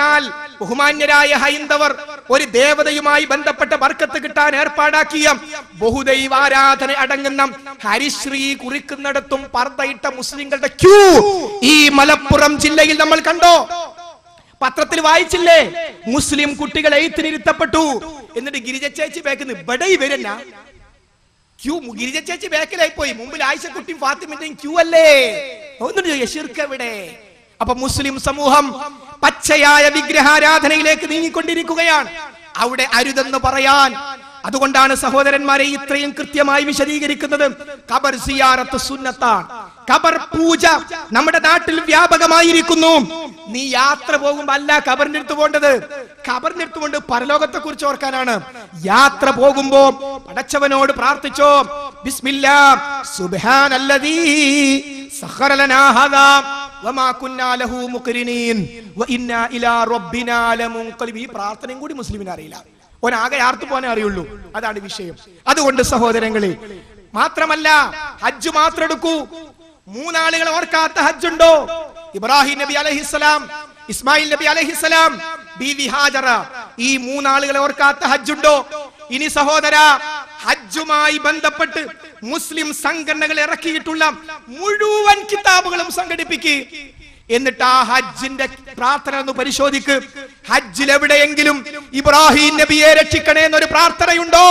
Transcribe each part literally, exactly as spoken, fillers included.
എന്നാൽ ബഹുമാന്യരായ ഹൈന്ദവർ ഒരു ദേവതയുമായി ബന്ധപ്പെട്ട ബർക്കത്ത് കിട്ടാൻ ഏർപ്പാടാക്കിയ ബഹുദൈവാരാധന അടങ്ങുന്ന ഹരിശ്രീ കുറിക്കുന്നിടത്തും പർദ്ദയിട്ട മുസ്ലിങ്ങളുടെ ക്യൂ ഈ മലപ്പുറം ജില്ലയിൽ നമ്മൾ കണ്ടോ? പത്രത്തിൽ വായിച്ചില്ലേ? മുസ്ലിം കുട്ടികൾ എഴുത്തിനിരുത്തപ്പെട്ടു. എന്നിട്ട് ഗിരിജ ചേച്ചി ബേക്കിന്ന് ഇവിടെ വരുന്ന ക്യൂ. ഗിരിജ ചേച്ചി ബേക്കിലായി പോയി, മുമ്പിൽ ആയിഷക്കുട്ടിയും ഫാത്തിമന്റെയും ക്യൂ അല്ലേ? എവിടെ? അപ്പൊ മുസ്ലിം സമൂഹം പച്ചയായ വിഗ്രഹാരാധനയിലേക്ക് നീങ്ങിക്കൊണ്ടിരിക്കുകയാണ്. അവിടെ അരുതെന്ന് പറയാൻ. അതുകൊണ്ടാണ് സഹോദരന്മാരെ ഇത്രയും കൃത്യമായി വിശദീകരിക്കുന്നത്. ഖബർ സിയാറത്ത് സുന്നത്താണ്. ഖബർ പൂജ നമ്മുടെ നാട്ടിൽ വ്യാപകമായിരിക്കുന്നു. നീ യാത്ര പോകുമ്പോ അല്ല ഖബറിന്റെ അടുത്ത് പോകേണ്ടത്. ഖബറിന്റെ അടുത്ത് കൊണ്ട് പരലോകത്തെ കുറിച്ച് ഓർക്കാനാണ്. യാത്ര പോകുമ്പോ പടച്ചവനോട് പ്രാർത്ഥിച്ചോ, ബിസ്മില്ലാ സുബ്ഹാനല്ലദീ സഖറ ലനാ ഹാദാ വമാ കുന്നാ ലഹു മുഖ്രിനീൻ വഇന്നാ ഇലാ റബ്ബിനാ ലമുൻഖലിബ്. ഈ പ്രാർത്ഥനയും കൂടി മുസ്ലിമിന് അറിയില്ല. ഓനാകെ യാത്ര പോകാനേ അറിയുള്ളൂ. അതാണ് വിഷയം. അതുകൊണ്ട് സഹോദരങ്ങളെ, മാത്രമല്ല ഹജ്ജ് മാത്രം എടുക്കൂ. മൂന്നാളുകൾ ഓർക്കാത്ത ഹജ്ജുണ്ടോ? ഇബ്രാഹിം നബി അലൈഹിസ്സലാം, ഇസ്മായിൽ നബി അലൈഹിസ്സലാം, ബീവി ഹാജറ. ഈ മൂന്നാളുകളെ ഓർക്കാത്ത ഹജ്ജുണ്ടോ? ഇനി സഹോദര, ഹജ്ജുമായി ബന്ധപ്പെട്ട് മുസ്ലിം സംഘടനകൾ ഇറക്കിയിട്ടുള്ള മുഴുവൻ കിതാബുകളും സംഘടിപ്പിക്കുക. എന്നിട്ട് ആ ഹജ്ജിന്റെ പ്രാർത്ഥന ഒന്ന് പരിശോധിക്ക്. ഹജ്ജിൽ എവിടെയെങ്കിലും ഇബ്രാഹിം നബിയെ രക്ഷിക്കണേ എന്നൊരു പ്രാർത്ഥനയുണ്ടോ?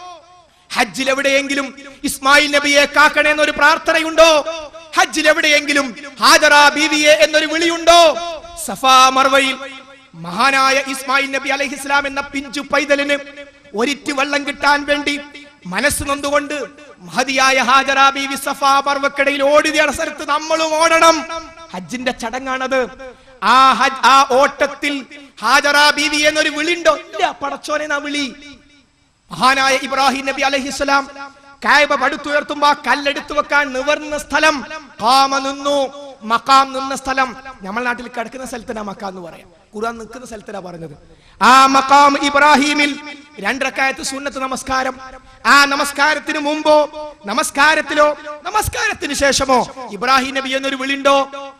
ഹജ്ജിൽ എവിടെയെങ്കിലും ഇസ്മായിൽ നബിയെ കാക്കണേ എന്നൊരു പ്രാർത്ഥനയുണ്ടോ? ഹജ്ജിൽ എവിടെയെങ്കിലും ഹാജറ ബീവിയെ എന്നൊരു വിളിയുണ്ടോ? സഫാ മർവയിൽ മഹാനായ ഇസ്മായിൽ നബി അലൈഹിസ്സലാം എന്ന പിഞ്ചു പൈതലിന് ഒരിറ്റ് വെള്ളം കിട്ടാൻ വേണ്ടി മനസ്സ് നൊന്നുകൊണ്ട് മഹതിയായ ഹാജറ ബീവി സഫാ മർവക്കടയിൽ ഓടിയ സ്ഥലത്ത് നമ്മളും ഓടണം. ഹജ്ജിന്റെ ചടങ്ങാണത്. ആ ഹജ്ജ് ആ ഓട്ടത്തിൽ ഹാജറ ബീവി എന്നൊരു വിളിയുണ്ടോ? ഇല്ല. പടച്ചോനെ നാ വിളി. മഹാനായ ഇബ്രാഹിം നബി അലൈഹിസ്സലാം കഅബ പടുത്തുയർത്തുമ്പോ ആ കല്ലെടുത്തു വെക്കാൻ നിവർന്ന സ്ഥലം ഖാമ നിന്നു, മഖാം നിന്ന സ്ഥലം. നമ്മുടെ നാട്ടിൽ കിടക്കുന്ന സ്ഥലത്തിനാ മഖാം എന്ന് പറയാം. ഖുർആൻ നിൽക്കുന്ന സ്ഥലത്തിനാ പറഞ്ഞത്. ആ മഖാം ഇബ്രാഹിമിൽ രണ്ട് റക്അത്ത് സുന്നത്ത് നമസ്കാരം. ആ നമസ്കാരത്തിന് മുമ്പോ നമസ്കാരത്തിലോ നമസ്കാരത്തിന് ശേഷമോ ഇബ്രാഹിം നബി എന്നൊരു വിളിണ്ടോ?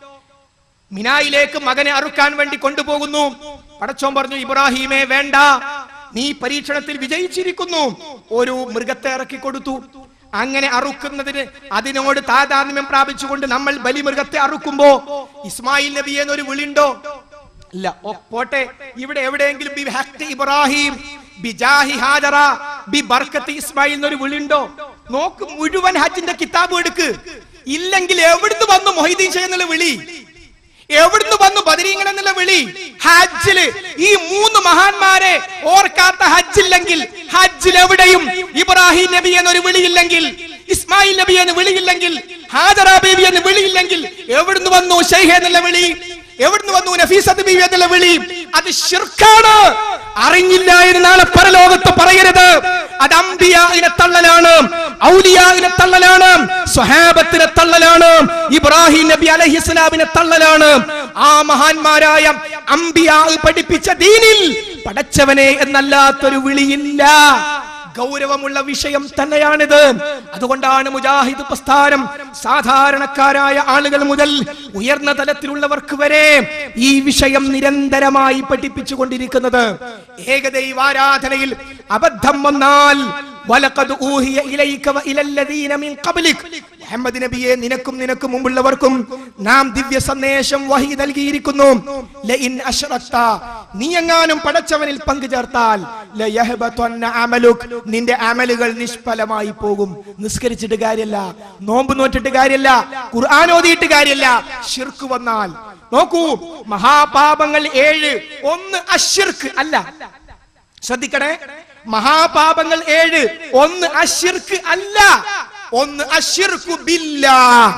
മിനായിലേക്ക് മകനെ അറുക്കാൻ വേണ്ടി കൊണ്ടുപോകുന്നു. പടച്ചോൻ പറഞ്ഞു, ഇബ്രാഹിമേ വേണ്ട, നീ പരീക്ഷണത്തിൽ വിജയിച്ചിരിക്കുന്നു. ഒരു മൃഗത്തെ ഇറക്കി കൊടുത്തു. അങ്ങനെ അറുക്കുന്നതിന് അതിനോട് താതാത്മ്യം പ്രാപിച്ചുകൊണ്ട് നമ്മൾ ബലിമൃഗത്തെ അറുക്കുമ്പോ ഇസ്മായിൽ നബി എന്നൊരു വിളിണ്ടോ? ഇല്ല. പോട്ടെ, ഇവിടെ എവിടെയെങ്കിലും ബി ഹഖ് ഇബ്രാഹിം ബിജാഹി ഹാജറ ബി ബർക്കത്ത് ഇസ്മായിൽ എന്നൊരു വിളിണ്ടോ? നോക്ക്, മുഴുവൻ ഹജ്ജിന്റെ കിതാബ് എടുക്ക്. ഇല്ലെങ്കിൽ എവിടുന്ന് വന്നു മൊഹീദ്ദീൻ ഷെയ്ഖ് എന്നുള്ള വിളി? എവിടുന്ന് വന്നു ബദരീങ്ങൾ എന്നുള്ള വിളി? ഹജ്ജില് ഈ മൂന്ന് മഹാന്മാരെ ഓർക്കാത്ത ഹജ്ജില്ലെങ്കിൽ, ഹജ്ജിൽ എവിടെയും ഇബ്രാഹിം നബി എന്നൊരു വിളിയില്ലെങ്കിൽ, ഇസ്മായിൽ നബി എന്ന് വിളിയില്ലെങ്കിൽ, ഹാജറ ബീവി എന്ന് വിളിയില്ലെങ്കിൽ, എവിടുന്ന് വന്നു ഷെയ്ഖ് എന്നുള്ള വിളി? എവിടുന്ന് വന്നു നഫീസത്ത് ബീവി എന്നുള്ള വിളി? അത് ശിർക്കാണ്. അറിഞ്ഞില്ല എന്ന് നാളെ പരലോകത്ത് പറയരുത്. അത് അംബിയാഇനെ തള്ളലാണ്, ഔലിയാഇനെ തള്ളലാണ്, സ്വഹാബത്തിനെ തള്ളലാണ്, ഇബ്രാഹിം നബി അലൈഹിസ്സലാമിനെ തള്ളലാണ്. ആ മഹാന്മാരായ അംബിയാ പഠിപ്പിച്ച ദീനിൽ പടച്ചവനെ എന്നല്ലാത്തൊരു വിളിയില്ല. ഗൗരവമുള്ള വിഷയം തന്നെയാണിത്. അതുകൊണ്ടാണ് മുജാഹിദ് പ്രസ്ഥാനം സാധാരണക്കാരായ ആളുകൾ മുതൽ ഉയർന്ന തലത്തിലുള്ളവർക്ക് വരെ ഈ വിഷയം നിരന്തരമായി പഠിപ്പിച്ചു കൊണ്ടിരിക്കുന്നത്. ഏകദൈവാരാധനയിൽ അബദ്ധം വന്നാൽ വലഖദ് ഊഹിയ ഇലൈക വഇലല്ലദീന മിൻ ഖബ്ലിക്, മുഹമ്മദ് നബിയെ നിനക്കും നിനക്കും മുമ്പുള്ളവർക്കും നാം ദിവ്യ സന്ദേശം വഹി നൽകിയിരിക്കുന്നു. ലഇൻ അശ്റക്ത, നീ എങ്ങാനും പടച്ചവനിൽ പങ്കു ചേർത്താൽ ലയഹബതന്ന അമലുക്, നിന്റെ അമലുകൾ നിഷ്ഫലമായി പോകും. നിസ്കരിച്ചിട്ട് കാര്യമില്ല, നോമ്പ് നോറ്റിട്ട് കാര്യമില്ല, ഖുർആൻ ഓതിയിട്ട് കാര്യമില്ല. ശിർക്ക് വന്നാൽ നോക്കൂ, മഹാപാപങ്ങൾ ഏഴ്. ഒന്ന് അശ്ശിർക്ക് അല്ല, ശ്രദ്ധിക്കണേ, മഹാപാപങ്ങൾ ഏഴ്. ഒന്ന് അശ്ശിർക്ക് അല്ല, ഒന്ന് അശ്ശിർക്കു ബില്ലാഹ്.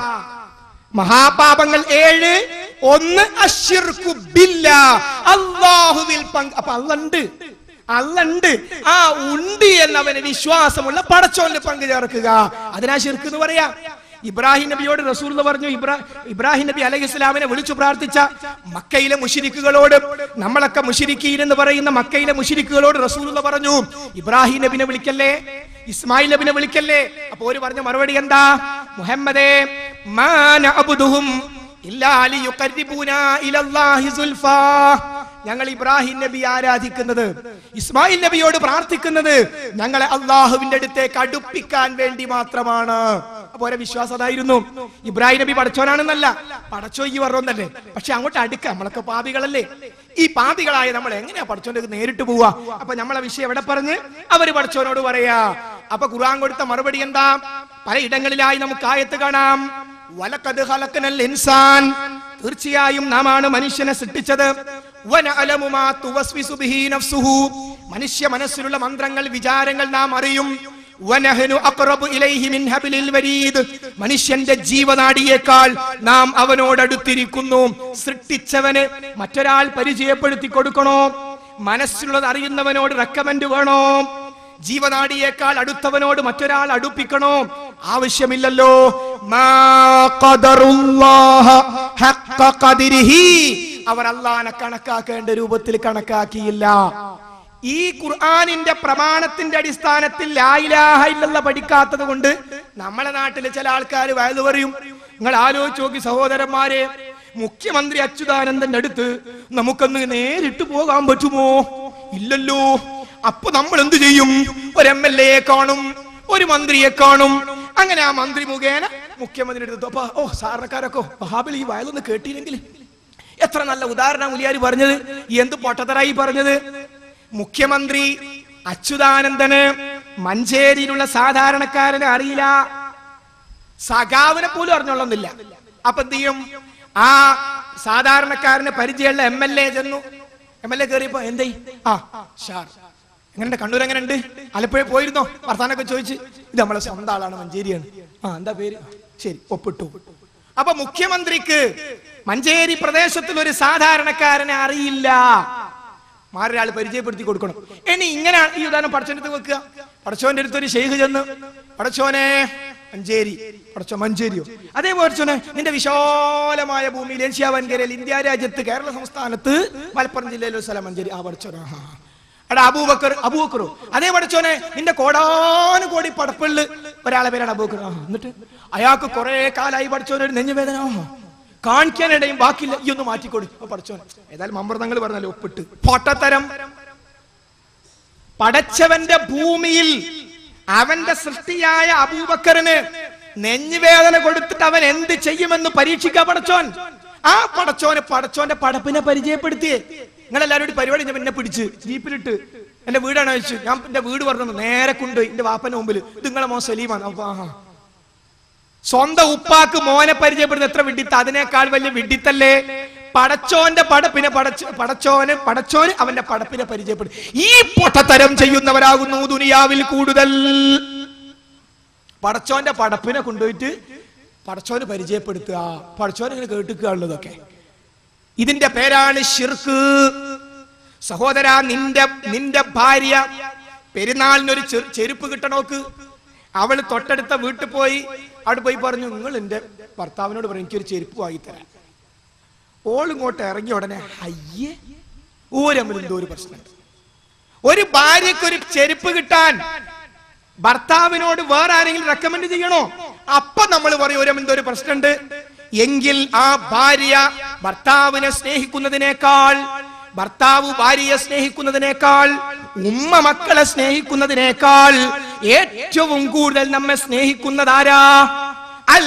മഹാപാപങ്ങൾ ഏഴ്, ഒന്ന് അശ്ശിർക്കു ബില്ലാഹ്, അല്ലാഹുവിൽ പങ്ക്. അപ്പൊ അള്ളണ്ട്, അള്ളണ്ട്. ആ ഉണ്ട് എന്നവന് വിശ്വാസമുള്ള പടച്ചോനിൽ പങ്കു ചേർക്കുക, അതിനാ ശിർക്ക് എന്ന് പറയാ. ഇബ്രാഹിം നബിയോട് റസൂൽ പറഞ്ഞു, ഇബ്രാഹിം നബി അലൈഹിസ്സലാമിനെ വിളിച്ചു പ്രാർത്ഥിച്ച മക്കയിലെ മുശ്രിക്കുകളോട്, നമ്മളൊക്കെ മുശ്രിക്കീൻ എന്ന് പറയുന്ന മക്കയിലെ മുശ്രിക്കുകളോട് റസൂൽ പറഞ്ഞു, ഇബ്രാഹിം നബിനെ വിളിക്കല്ലേ, ഇസ്മായിൽ നബിനെ വിളിക്കല്ലേ. അപ്പൊ ഒരു പറഞ്ഞ മറുപടി എന്താ? മുഹമ്മദേ, മാ നഅബ്ദുഹും ഇല്ലാ ലിയുഖർരിബൂനാ ഇലല്ലാഹി സുൽഫാ, ഞങ്ങൾ ഇബ്രാഹിം നബി ആരാധിക്കുന്നത്, ഇസ്മായിൽ നബിയോട് പ്രാർത്ഥിക്കുന്നത് ഞങ്ങളെ അള്ളാഹുവിന്റെ അടുത്തേക്ക് അടുപ്പിക്കാൻ വേണ്ടി മാത്രമാണ്. അപ്പൊ ഓരോ വിശ്വാസം അതായിരുന്നു. ഇബ്രാഹിം നബി പടച്ചോനാണെന്നല്ല, പടച്ചോ ഈ പറഞ്ഞല്ലേ, പക്ഷെ അങ്ങോട്ട് അടുക്ക, നമ്മളൊക്കെ പാപികളല്ലേ. ഈ പാപികളായ നമ്മൾ എങ്ങനെയാ പടച്ചോന്റെ നേരിട്ട് പോവാ? അപ്പൊ നമ്മളെ വിഷയം എവിടെ പറഞ്ഞ് അവര് പടച്ചോനോട് പറയാ. അപ്പൊ ഖുർആൻ കൊടുത്ത മറുപടി എന്താ? പലയിടങ്ങളിലായി നമുക്ക് ആയത്ത് കാണാം. വലഖദ് ഖലഖനൽ ഇൻസാൻ, തീർച്ചയായും നാം ആണ് മനുഷ്യനെ സൃഷ്ടിച്ചത്. വനഅലമു മാ തുവസ്വിസു ബിഹി നഫ്സുഹു, മനുഷ്യ മനസ്സിലുള്ള മന്ത്രങ്ങൾ വിചാരങ്ങൾ നാം അറിയും. വനഹനു അഖറബു ഇലൈഹി മിൻ ഹബ്ലിൽ വരീദ്, മനുഷ്യന്റെ ജീവനാഡിയേക്കാൾ നാം അവനോട് അടുത്തിരിക്കുന്നു. സൃഷ്ടിച്ചവന് മറ്റൊരാൾ പരിചയപ്പെടുത്തി കൊടുക്കണോ? മനസ്സിലുള്ളത് അറിയുന്നവനോട് റെക്കമെൻഡ് വേണോ? ജീവനാഡിയേക്കാൾ അടുത്തവനോട് മറ്റൊരാൾ അടുപ്പിക്കണോ? ആവശ്യമില്ലല്ലോ. മാ ഖദറുല്ലാഹ ഹഖ്ഖ ഖദരിഹി, അവർ അല്ലാഹനെ കണക്കാക്കേണ്ട രൂപത്തിൽ കണക്കാക്കിയില്ല. ഈ ഖുർആനിന്റെ പ്രമാണത്തിന്റെ അടിസ്ഥാനത്തിൽ ലാ ഇലാഹ ഇല്ലല്ലാഹ് പഠിക്കാത്തത് കൊണ്ട് നമ്മളെ നാട്ടിലെ ചില ആൾക്കാർ വയത് പറയും. നിങ്ങൾ ആലോചിച്ച് നോക്കി സഹോദരന്മാരെ, മുഖ്യമന്ത്രി അച്യുതാനന്ദന്റെ അടുത്ത് നമുക്കൊന്ന് നേരിട്ട് പോകാൻ പറ്റുമോ? ഇല്ലല്ലോ. അപ്പൊ നമ്മൾ എന്ത് ചെയ്യും? ഒരു എം എൽ എയെ കാണും, ഒരു മന്ത്രിയെ കാണും. അങ്ങനെ ആ മന്ത്രി മുഖേന മുഖ്യമന്ത്രി എടുത്തു. അപ്പൊ ഓ സാധാരണക്കാരൊക്കെ വഹാബിൽ ഈ വയലൊന്ന് കേട്ടില്ലെങ്കിൽ എത്ര നല്ല ഉദാഹരണം മുലിയാരി പറഞ്ഞത്. എന്ത് പൊട്ടത്തരായി പറഞ്ഞത്. മുഖ്യമന്ത്രി അച്യുതാനന്ദന് മഞ്ചേരിയിലുള്ള സാധാരണക്കാരനെ അറിയില്ല, സഖാവിനെ പോലും അറിഞ്ഞോളുന്നില്ല. അപ്പൊ എന്ത് ചെയ്യും? ആ സാധാരണക്കാരന് പരിചയമുള്ള എം എൽ എ ചെന്നു. എം എൽ എ കയറിയപ്പോ എന്തേ? ആ ഷാർ എങ്ങനെ, കണ്ണൂർ എങ്ങനെ ഉണ്ട്, ആലപ്പുഴ പോയിരുന്നോ, വർത്താനൊക്കെ ചോദിച്ച്. ഇത് നമ്മളെ സ്വന്തം ആളാണ്, മഞ്ചേരിയാണ്. ആ എന്താ പേര്? ശരി, ഒപ്പിട്ടു. അപ്പൊ മുഖ്യമന്ത്രിക്ക് മഞ്ചേരി പ്രദേശത്തിൽ ഒരു സാധാരണക്കാരനെ അറിയില്ല, മാറൊരാൾ പരിചയപ്പെടുത്തി കൊടുക്കണം. ഇനി ഇങ്ങനെ ഈ ഉദാഹരണം പടച്ചോന്റെ അടുത്ത് വെക്കുക. പടച്ചോന്റെ അടുത്ത് ഒരു ഷെയ്ഖ് ചെന്ന്, പടച്ചോനെ മഞ്ചേരി, പടച്ചോ മഞ്ചേരിയോ? അതേ പടച്ചോനെ നിന്റെ വിശാലമായ ഭൂമിയിൽ ഏഷ്യ വൻകരയിൽ ഇന്ത്യ രാജ്യത്ത് കേരള സംസ്ഥാനത്ത് മലപ്പുറം ജില്ലയിലെ സ്ഥലം മഞ്ചേരി. ആ പടച്ചോന. എടാ അബൂബക്കർ, അബൂബക്കറോ? അതേ പടച്ചോനെ നിന്റെ കോടാനുകോടി പടപ്പുള്ളു ഒരാളെ പേരാണ് അബൂബക്കർ. ആ എന്നിട്ട് അയാൾക്ക് കുറെ കാലായി പടച്ചോനെ ഒരു നെഞ്ഞുവേദന കാണിക്കാനിടയും ബാക്കിയില്ല, ഈ ഒന്ന് മാറ്റിക്കൊടുക്കും പടച്ചോൻ. ഏതായാലും അമൃതങ്ങൾ പറഞ്ഞാലും ഒപ്പിട്ട്. പൊട്ടത്തരം. പടച്ചവന്റെ ഭൂമിയിൽ അവന്റെ സൃഷ്ടിയായ അബൂബക്കറിന് നെഞ്ഞുവേദന കൊടുത്തിട്ട് അവൻ എന്ത് ചെയ്യുമെന്ന് പരീക്ഷിക്കാ പടച്ചോൻ. ആ പടച്ചോന് പടച്ചോന്റെ പടപ്പിനെ പരിചയപ്പെടുത്തിയേ. നിങ്ങളെല്ലാവരും കൂടി പരിപാടി എന്നെ പിടിച്ച് ജീപ്പിലിട്ട് എന്റെ വീടാണ് വെച്ചു. ഞാൻ എന്റെ വീട് പറഞ്ഞു നേരെ കൊണ്ട് എന്റെ വാപ്പന്റെ മുമ്പിൽ, ഇത് നിങ്ങളെ മോൻ സലീമാണ്. അപ്പൊ ആഹാ, സ്വന്തം ഉപ്പാക്ക് മോനെ പരിചയപ്പെടുന്ന എത്ര വിഡിത്ത, അതിനേക്കാൾ വലിയ വിഡിത്തല്ലേ പടച്ചോന്റെ പടപ്പിനെ പടച്ച പടച്ചോന് പടച്ചോന് അവന്റെ പടപ്പിനെ പരിചയപ്പെടും. ഈ പൊട്ടത്തരം ചെയ്യുന്നവരാകുന്നു ദുനിയാവിൽ കൂടുതൽ. പടച്ചോന്റെ പടപ്പിനെ കൊണ്ടുപോയിട്ട് പടച്ചോന് പരിചയപ്പെടുത്തുക, പടച്ചോൻ ഇങ്ങനെ കേട്ടുകയുള്ളതൊക്കെ. ഇതിന്റെ പേരാണ് ശിർക്ക്. സഹോദര, നിന്റെ നിന്റെ ഭാര്യ പെരുന്നാളിനൊരു ചെരുപ്പ് കിട്ടണോക്ക്. അവള് തൊട്ടടുത്ത വീട്ടിൽ പോയി അവിടെ പോയി പറഞ്ഞു, നിങ്ങൾ എന്റെ ഭർത്താവിനോട് പറഞ്ഞു എനിക്കൊരു ചെരുപ്പ് വാങ്ങിത്തരാൻ. ഓളിങ്ങോട്ട് ഇറങ്ങിയ ഉടനെ അയ്യേ ഊരമ്മിൽ എന്തോ ഒരു പ്രശ്നം. ഒരു ഭാര്യക്ക് ഒരു ചെരുപ്പ് കിട്ടാൻ ഭർത്താവിനോട് വേറെ ആരെങ്കിലും റെക്കമെൻഡ് ചെയ്യണോ? അപ്പൊ നമ്മൾ പറയും ഊരം എന്തോ ഒരു പ്രശ്നമുണ്ട്. എങ്കിൽ ആ ഭാര്യ ഭർത്താവിനെ സ്നേഹിക്കുന്നതിനേക്കാൾ, ഭർത്താവ് ഭാര്യയെ സ്നേഹിക്കുന്നതിനേക്കാൾ, ഉമ്മ മക്കളെ സ്നേഹിക്കുന്നതിനേക്കാൾ ഏറ്റവും കൂടുതൽ നമ്മെ സ്നേഹിക്കുന്നതാരാ? അൽ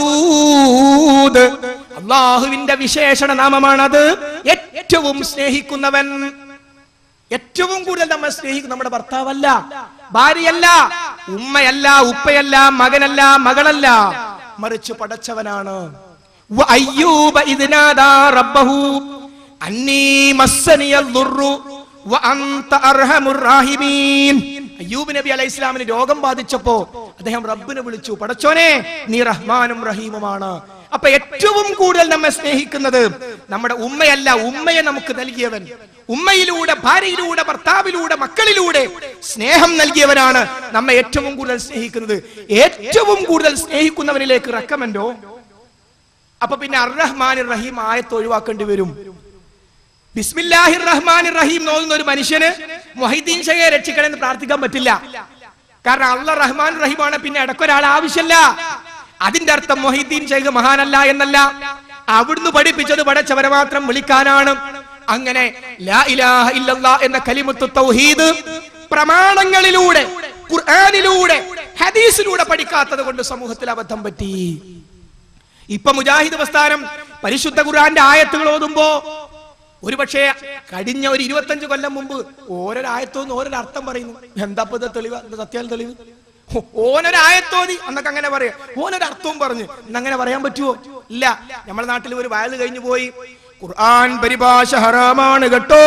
വദൂദ്. അല്ലാഹുവിന്റെ വിശേഷണ നാമമാണത്. ഏറ്റവും സ്നേഹിക്കുന്നവൻ. ഏറ്റവും കൂടുതൽ നമ്മെ സ്നേഹിക്കുന്ന നമ്മുടെ ഭർത്താവല്ല, ഭാര്യയല്ല, ഉമ്മയല്ല, ഉപ്പയല്ല, മകനല്ല, മകളല്ല, മറിച്ച് പടച്ചവനാണ്. വഅയ്യൂബ ഇദ് നാദാ റബ്ബഹു അന്നീ മസ്സനിയൽ ദുർറു വഅൻത അർഹമുർ റഹീമീൻ. അയ്യൂബ് നബി അലൈഹിസ്സലാമിന് രോഗം ബാധിച്ചപ്പോ അദ്ദേഹം റബ്ബിനെ വിളിച്ചു, പടച്ചോനെ നീ റഹ്മാനും റഹീമുമാണ്. അപ്പൊ ഏറ്റവും കൂടുതൽ നമ്മെ സ്നേഹിക്കുന്നത് നമ്മുടെ ഉമ്മയല്ല, ഉമ്മയെ നമുക്ക് നൽകിയവൻ. ഉമ്മയിലൂടെ, ഭാര്യയിലൂടെ, ഭർത്താവിലൂടെ, മക്കളിലൂടെ സ്നേഹം നൽകിയവനാണ് നമ്മെ ഏറ്റവും കൂടുതൽ സ്നേഹിക്കുന്നത്. ഏറ്റവും കൂടുതൽ സ്നേഹിക്കുന്നവനിലേക്ക് റെക്കമെൻഡോ? അപ്പൊ പിന്നെ അർ റഹ്മാനിർ റഹീം ആയത്ത് ഒഴിവാക്കേണ്ടി വരും. ബിസ്മില്ലാഹിർ റഹ്മാനിർ റഹീം നോക്കുന്ന ഒരു മനുഷ്യന് മുഹൈദ്ദീൻ ഷെയ്ഖെ രക്ഷിക്കണമെന്ന് പ്രാർത്ഥിക്കാൻ പറ്റില്ല. കാരണം അല്ലാഹ് റഹ്മാൻ റഹീമാണ്, പിന്നെ ഇടയ്ക്കൊരാൾ ആവശ്യമില്ല. അതിന്റെ അർത്ഥം മുഹൈദ്ദീൻ ഷെയ്ഖ് മഹാനല്ല എന്നല്ല. അവിടുന്ന് പഠിപ്പിച്ചത് പടച്ചവരെ മാത്രം വിളിക്കാനാണ്. അങ്ങനെ ലാ ഇലാഹ ഇല്ലല്ലാഹ് എന്ന കലിമത്തു തൗഹീദ് പ്രമാണങ്ങളിലൂടെ, ഖുർആനിലൂടെ, ഹദീസിലൂടെ പഠിക്കാത്തത് കൊണ്ട് സമൂഹത്തിൽ അബദ്ധം പറ്റി. ഇപ്പൊ മുജാഹിദ് പ്രസ്ഥാനം പരിശുദ്ധ ഖുർആന്റെ ആയത്തുകൾ ഓതുമ്പോ ഒരുപക്ഷെ കഴിഞ്ഞ ഒരു ഇരുപത്തഞ്ച് കൊല്ലം മുമ്പ് ഓരോരായത്തോന്ന് ഓരോരർത്ഥം പറയുന്നു. എന്താ തെളിവ്? സത്യാൽ തെളിവ് ഓനൊരായത്തോതി എന്നൊക്കെ അങ്ങനെ പറയാം. ഓനൊരർത്ഥവും പറഞ്ഞു എന്നങ്ങനെ പറയാൻ പറ്റുമോ? ഇല്ല. നമ്മുടെ നാട്ടിൽ ഒരു വയല് കഴിഞ്ഞു പോയി, ഖുർആൻ പരിഭാഷ ഹറാമാണ് കേട്ടോ,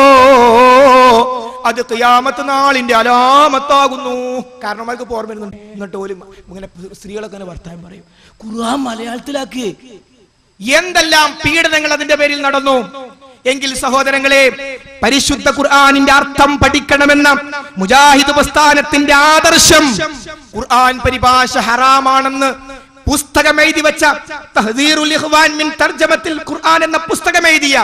അത് ഖിയാമത്ത് നാളിന്റെ അലാമത്താകുന്നു. കാരണം അവർക്ക് ഓർമ്മ വരുന്നുണ്ട്. എന്നിട്ട് പോലും ഇങ്ങനെ സ്ത്രീകളൊക്കെ അങ്ങനെ വർത്താനം പറയും, ഖുർആൻ മലയാളത്തിലാക്കി. എന്തെല്ലാം പീഡനങ്ങൾ അതിന്റെ പേരിൽ നടന്നു. എങ്കിൽ സഹോദരങ്ങളെ, പരിശുദ്ധ ഖുർആനിന്റെ അർത്ഥം പഠിക്കണമെന്ന മുജാഹിദ് പ്രസ്ഥാനത്തിന്റെ ആദർശം ഖുർആൻ പരിഭാഷ ഹറാമാണെന്ന് പുസ്തകം എഴുതി വെച്ച തഹ്ദീറുൽ ഇഖ്വാൻ മിൻ തർജമത്തിൽ ഖുർആൻ എന്ന പുസ്തകം എഴുതിയ